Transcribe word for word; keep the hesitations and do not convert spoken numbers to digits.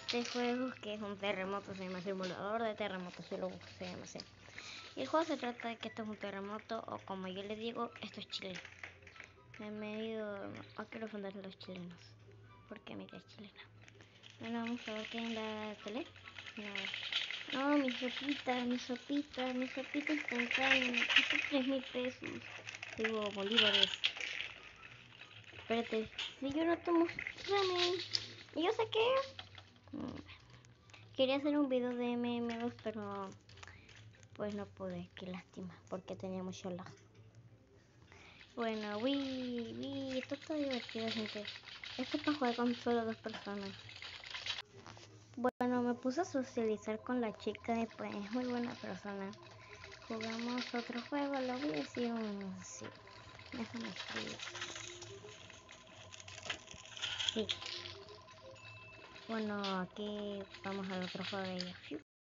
este juego que es un terremoto, se llama simulador de terremotos, si lo busco, se llama así. Y el juego se trata de que esto es un terremoto, o como yo le digo, esto es Chile. Me he medido a quiero fundar los chilenos, porque me quedé chilena. Bueno, vamos a ver qué hay en la tele. No, no, mi sopita, mi sopita, mi sopita instantánea, me costó tres mil pesos. Digo, bolívares. Espérate, si yo no tomo ramen, ¿y yo sé qué? Quería hacer un video de M M dos, pero pues no pude, qué lástima, porque tenía mucho lag. Bueno, uy, uy, esto está divertido, gente. Esto es para jugar con solo dos personas. Bueno, me puse a socializar con la chica y pues es muy buena persona. Jugamos otro juego, lo voy a decir un sí. Déjame escribir. Sí. Bueno, aquí vamos al otro juego de ella.